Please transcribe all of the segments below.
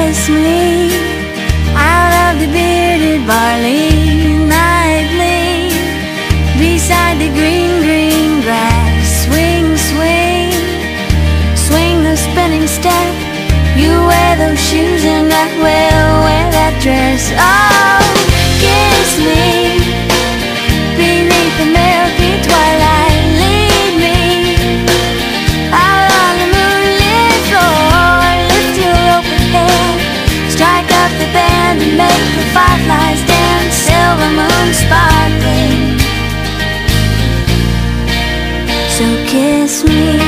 kiss me out of the bearded barley nightly, beside the green, green grass. Swing, swing, swing the spinning step. You wear those shoes and I will wear that dress. Oh, kiss me beneath the milky twilight. Lead me out on the moonlit floor. Lift your open head, strike up the band and make the fireflies dance. Silver moon sparkling, so kiss me.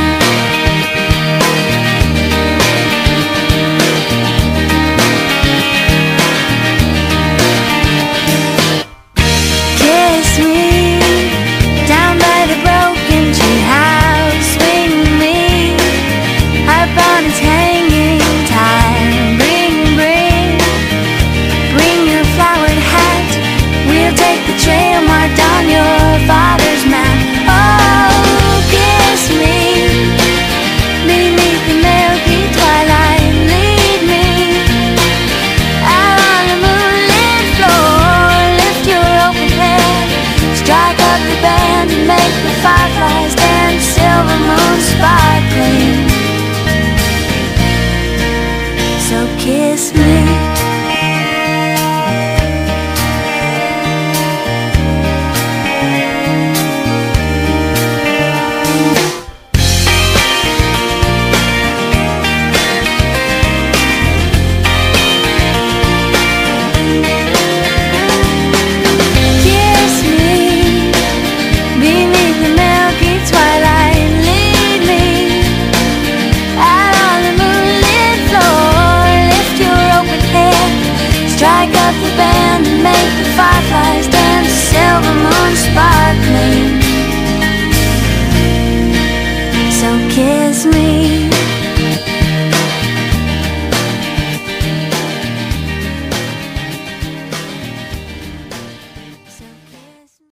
Fireflies dance, silver moon sparkling, so kiss me. Strike up the band and make the fireflies dance. Silver moon sparkling, so kiss me.